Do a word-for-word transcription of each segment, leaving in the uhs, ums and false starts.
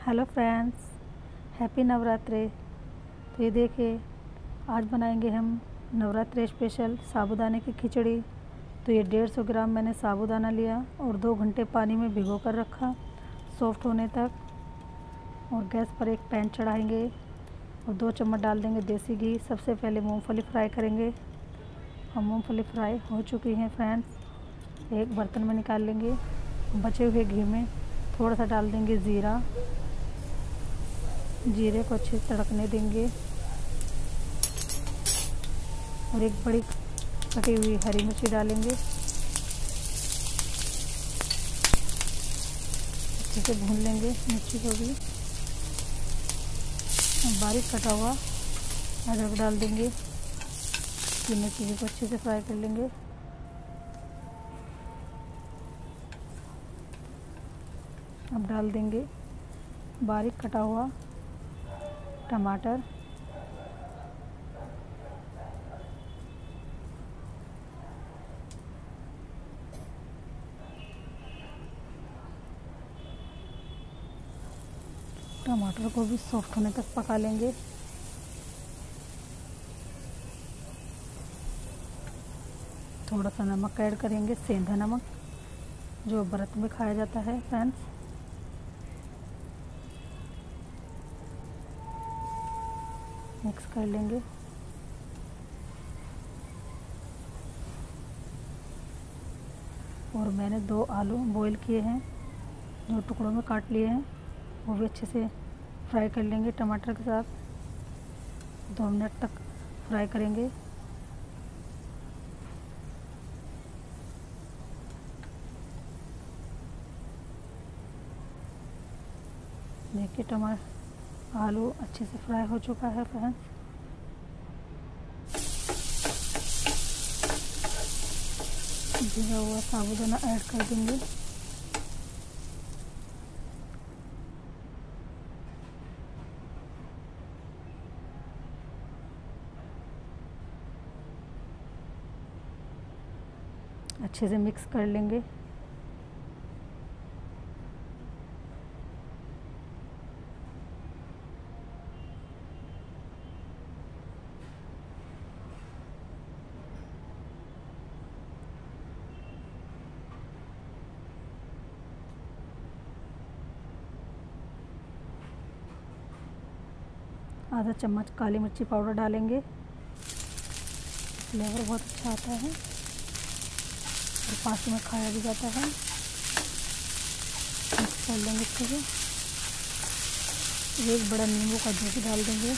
Hello friends, happy Navratri. तो ये देखिए, आज बनाएंगे हम नवरात्रि स्पेशल साबूदाने की खिचड़ी। तो ये डेढ़ सौ ग्राम मैंने साबूदाना लिया और दो घंटे पानी में भिगो कर रखा सॉफ्ट होने तक। और गैस पर एक पैन चढ़ाएंगे और दो चम्मच डाल देंगे देसी घी। सबसे पहले मूंगफली फ्राई करेंगे और मूंगफली फ्राई हो चुकी हैं फ्रेंड्स, एक बर्तन में निकाल लेंगे। बचे हुए घी में थोड़ा सा डाल देंगे ज़ीरा, जीरे को अच्छे से तड़कने देंगे और एक बड़ी कटी हुई हरी मिर्ची डालेंगे। अच्छे से भून लेंगे मिर्ची को भी। बारीक कटा हुआ अदरक डाल देंगे। तीनों चीज़ों को अच्छे से फ्राई कर लेंगे। अब डाल देंगे बारीक कटा हुआ टमाटर, टमाटर को भी सॉफ्ट होने तक पका लेंगे। थोड़ा सा नमक ऐड करेंगे, सेंधा नमक जो व्रत में खाया जाता है फ्रेंड्स। मिक्स कर लेंगे। और मैंने दो आलू बॉईल किए हैं जो टुकड़ों में काट लिए हैं, वो भी अच्छे से फ्राई कर लेंगे टमाटर के साथ। दो मिनट तक फ्राई करेंगे। देखिए टमाटर आलू अच्छे से फ्राई हो चुका है फ्रेंड्स। भिगा हुआ साबूदाना ऐड कर देंगे। अच्छे से मिक्स कर लेंगे। आधा चम्मच काली मिर्ची पाउडर डालेंगे, फ्लेवर बहुत अच्छा आता है और पास में खाया भी जाता है। मिक्स कर लेंगे इसको भी। एक बड़ा नींबू का जूस डाल देंगे।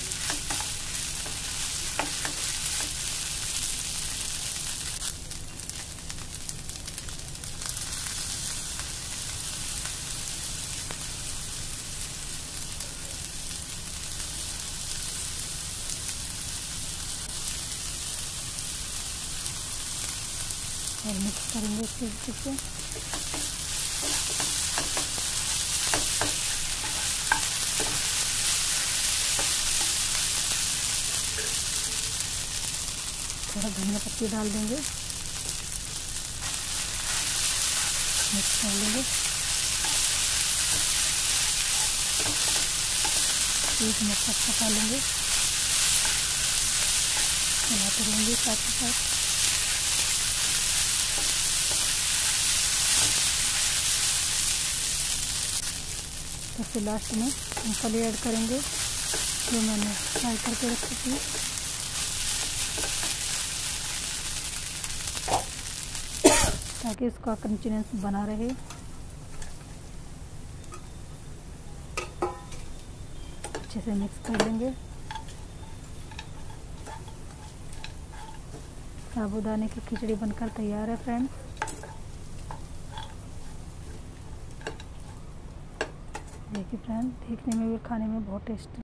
और मिक्स करेंगे इसके अच्छे से। थोड़ा धनिया पत्ती डाल देंगे, मिक्स कर लेंगे। एक मिनट तक पका लेंगे, चलाते रहेंगे साथ ही साथ। तो फिर लास्ट में मूंगफली ऐड करेंगे जो मैंने फ्राई करके रखी थी। ताकि इसका कंसिस्टेंस बना रहे। अच्छे से मिक्स कर लेंगे। साबूदाने की खिचड़ी बनकर तैयार है फ्रेंड्स। देखिए फ्रेंड, देखने में भी खाने में बहुत टेस्टी